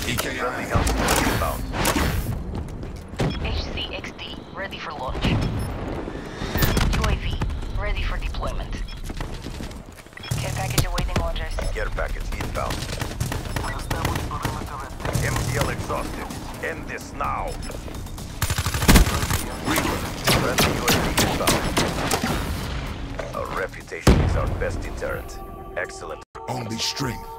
Friendly helicopter inbound. HCXD, ready for launch. UAV, ready for deployment. Care package awaiting orders. Care package inbound. MTL exhausted. End this now. Friendly UAV inbound. Our reputation is our best deterrent. Excellent. Only strength